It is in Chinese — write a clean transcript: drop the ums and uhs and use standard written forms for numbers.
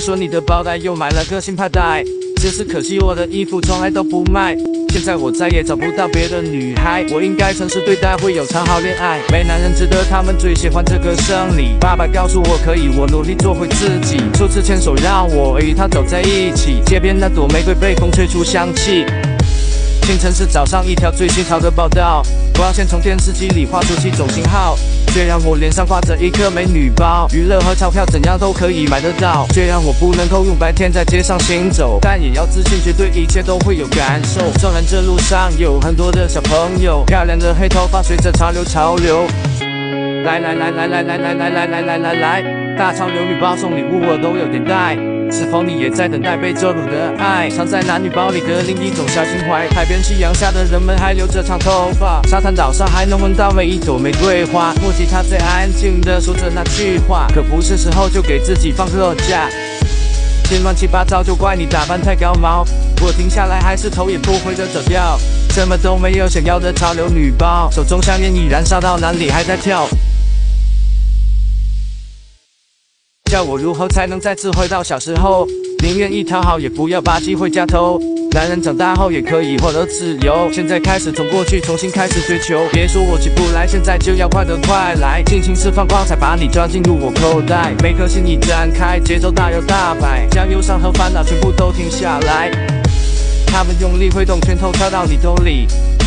说你的包袋又买了个新派带，只是可惜我的衣服从来都不卖。现在我再也找不到别的女孩，我应该诚实对待，会有场好恋爱。没男人值得，他们最喜欢这个生理。爸爸告诉我可以，我努力做回自己。初次牵手让我与他走在一起，街边那朵玫瑰被风吹出香气。清晨是早上一条最新潮的报道，光线从电视机里画出7种型号。虽然我脸上挂着一个美女包，娱乐和钞票怎样都可以买得到。虽然我不能够用白天在街上行走，但也要自信，绝对一切都会有感受。纵然这路上有很多的小朋友，漂亮的黑头发随着潮流。来，大潮流女包送礼物我都有点带。是否你也在等待被遮蔽的爱？藏在男女包里的另一种小情怀。海边夕阳下的人们还留着长头发，沙滩岛上还能闻到每一朵玫瑰花。默契他最安静的说着那句话，可不是时候就给自己放个假。心乱七八糟就怪你打扮太高毛，我停下来还是头也不回的走掉。什么都没有想要的潮流女包，手中香烟已燃烧到哪里还在跳。教我如何才能再次回到小时候，宁愿一讨好也不要把机会加偷。男人长大后也可以获得自由，现在开始从过去重新开始追求。别说我起不来，现在就要快得快来，尽情释放光彩，把你抓进入我口袋。每颗心一展开，节奏大摇大摆，将忧伤和烦恼全部都停下来。他们用力挥动拳头跳到你兜里，